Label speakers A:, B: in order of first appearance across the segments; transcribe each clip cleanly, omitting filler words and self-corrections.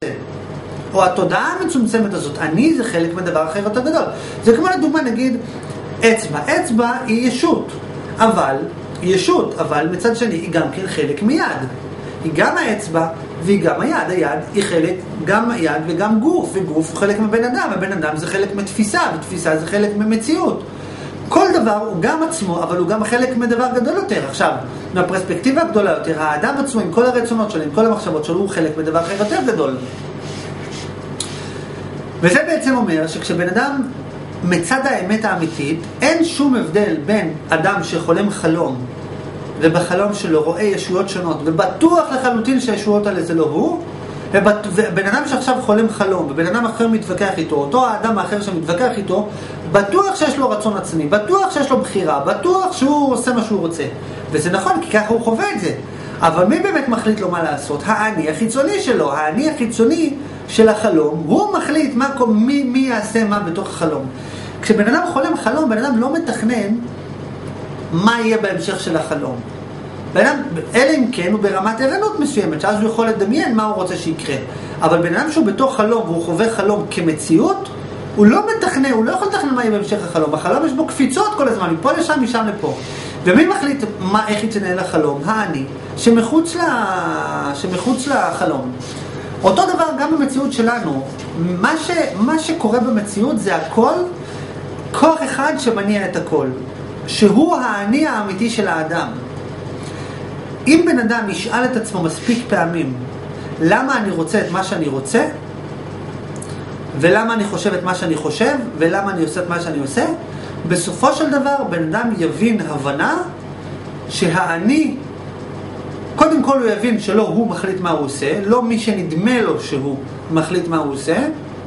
A: או התודעה המצומצמת הזאת, אני זה חלק מדבר אחר יותר גדול. זה כמו לדוגמה נגיד אצבע. אצבע היא ישות, אבל מצד שני היא גם כן חלק מיד. היא גם האצבע והיא גם היד. היד היא חלק, גם היד וגם גוף, וגוף הוא חלק מבן אדם, ובן אדם זה חלק מתפיסה, ותפיסה זה חלק ממציאות. כל דבר הוא גם עצמו, אבל הוא גם חלק מדבר גדול יותר. עכשיו, מהפרספקטיבה הגדולה יותר, האדם עצמו עם כל הרצונות שלו, עם כל המחשבות שלו, הוא חלק מדבר אחר יותר גדול. וזה בעצם אומר שכשבן אדם מצד האמת האמיתית, אין שום הבדל בין אדם שחולם חלום, ובחלום שלו רואה ישויות שונות, ובטוח לחלוטין שהישויות האלה זה לא הוא, ובן אדם שעכשיו חולם חלום, ובן אדם אחר מתווכח איתו, אותו האדם האחר שמתווכח איתו, בטוח שיש לו רצון עצמי, בטוח שיש לו בחירה, בטוח שהוא עושה מה שהוא רוצה. וזה נכון, כי ככה הוא חווה את זה. אבל מי באמת מחליט לו מה לעשות? האני החיצוני שלו, האני החיצוני של החלום, הוא מחליט מי יעשה מה בתוך החלום. כשבן אדם חולם חלום, בן אדם לא מתכנן מה יהיה בהמשך של החלום. אלא אם כן הוא ברמת ערנות מסוימת, שאז הוא יכול לדמיין מה הוא רוצה שיקרה. אבל בן אדם שהוא בתוך חלום והוא חווה חלום כמציאות, הוא לא מתכנן, הוא לא יכול לתכנן מה יהיה בהמשך החלום. בחלום יש בו קפיצות כל הזמן, מפה לשם, משם לפה. ומי מחליט איך יתנהל החלום? האני, שמחוץ לחלום. אותו דבר גם במציאות שלנו. מה שקורה במציאות זה הכל, כוח אחד שמניע את הכל. שהוא האני האמיתי של האדם. אם בן אדם ישאל את עצמו מספיק פעמים, למה אני רוצה את מה שאני רוצה, ולמה אני חושב את מה שאני חושב, ולמה אני עושה את מה שאני עושה, בסופו של דבר בן אדם יבין הבנה שהאני, קודם כל הוא יבין שלא הוא מחליט מה הוא עושה, לא מי שנדמה לו שהוא מחליט מה הוא עושה,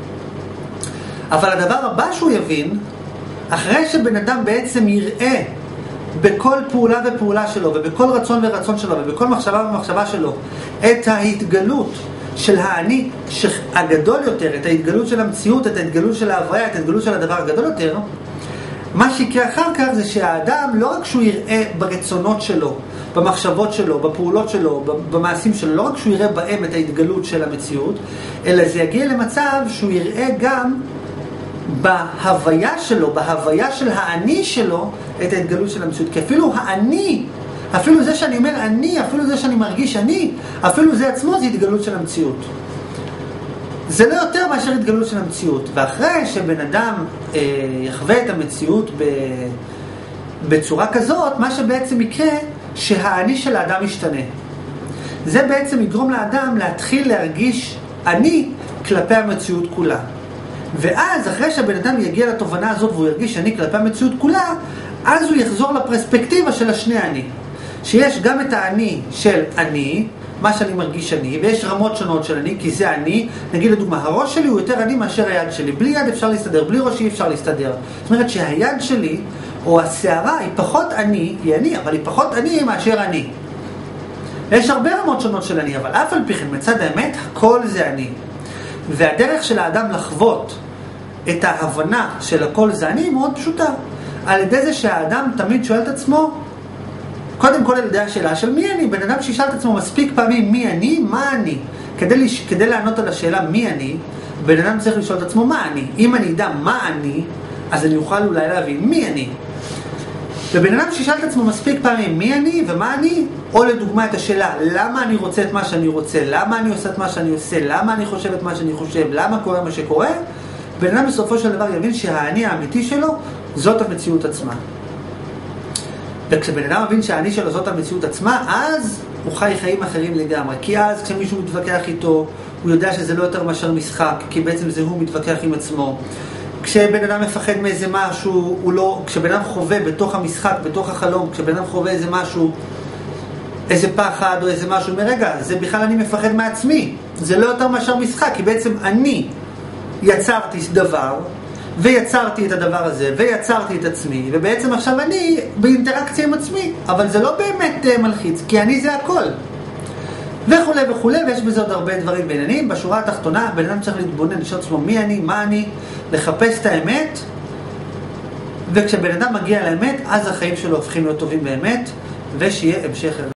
A: אבל הדבר הבא שהוא יבין, אחרי שבן אדם בעצם יראה בכל פעולה ופעולה שלו, ובכל רצון ורצון שלו, ובכל מחשבה ומחשבה שלו, את ההתגלות של האני הגדול יותר, את ההתגלות של המציאות, את ההתגלות של ההוויה, את ההתגלות של הדבר הגדול יותר, מה שיקרה אחר כך זה שהאדם לא רק שהוא יראה ברצונות שלו, במחשבות שלו, בפעולות שלו, במעשים שלו, לא רק שהוא יראה בהם את ההתגלות של המציאות, אלא זה יגיע למצב שהוא יראה גם בהוויה שלו, בהוויה של האני שלו, את ההתגלות של המציאות. כי אפילו האני, אפילו זה שאני אומר אני, אפילו זה שאני מרגיש אני, אפילו זה עצמו זה התגלות של המציאות. זה לא יותר מאשר התגלות של המציאות. ואחרי שבן אדם יחווה את המציאות בצורה כזאת, מה שבעצם יקרה, שהאני של האדם ישתנה. זה בעצם יגרום לאדם להתחיל להרגיש אני כלפי המציאות כולה. ואז אחרי שהבן אדם יגיע לתובנה הזאת והוא ירגיש אני כלפי המציאות כולה, אז הוא יחזור לפרספקטיבה של השני אני. שיש גם את האני של אני, מה שאני מרגיש אני, ויש רמות שונות של אני, כי זה אני. נגיד לדוגמה, הראש שלי הוא יותר אני מאשר היד שלי. בלי יד אפשר להסתדר, בלי ראש אי אפשר להסתדר. זאת אומרת שהיד שלי, או השערה, היא פחות אני, היא אני, אבל היא פחות אני מאשר אני. יש הרבה רמות שונות של אני, אבל אף על פי כן, מצד האמת, הכל זה אני. והדרך של האדם לחוות את ההבנה של הכל זה אני היא מאוד פשוטה. על ידי זה שהאדם תמיד שואל את עצמו, קודם כל על ידי השאלה של מי אני. בן אדם שישאל את עצמו מספיק פעמים מי אני, מה אני. כדי לענות על השאלה מי אני, בן אדם צריך לשאול את עצמו מה אני. אם אני יודע מה אני, אז אני אוכל אולי להבין מי אני. ובן אדם שישאל את עצמו מספיק פעמים מי אני ומה אני, או לדוגמה את השאלה למה אני רוצה את מה שאני רוצה, למה אני עושה את מה שאני עושה, למה אני חושב את מה שאני חושב, למה קורה מה שקורה, בן אדם בסופו של דבר יבין שהאני האמיתי שלו זאת המציאות עצמה. וכשבן אדם מבין שהאני שלו זאת המציאות עצמה, אז הוא חי חיים אחרים לגמרי. כי אז כשמישהו מתווכח איתו, הוא יודע שזה לא יותר מאשר משחק, כי בעצם זה הוא מתווכח עם עצמו. כשבן אדם מפחד מאיזה משהו, הוא לא, כשבן אדם חווה בתוך המשחק, בתוך החלום, כשבן אדם חווה איזה משהו, איזה פחד או איזה משהו, מרגע, זה בכלל אני מפחד מעצמי. זה לא יותר מאשר משחק, כי בעצם אני יצרתי דבר, ויצרתי את הדבר הזה, ויצרתי את עצמי, ובעצם עכשיו אני באינטראקציה עם עצמי, אבל זה לא באמת מלחיץ, כי אני זה הכל. וכולי וכולי, ויש בזה עוד הרבה דברים בעניינים. בשורה התחתונה, בן אדם צריך להתבונן, לשאול עצמו מי אני, מה אני, לחפש את האמת, וכשבן אדם מגיע לאמת, אז החיים שלו הופכים להיות טובים באמת, ושיהיה המשך.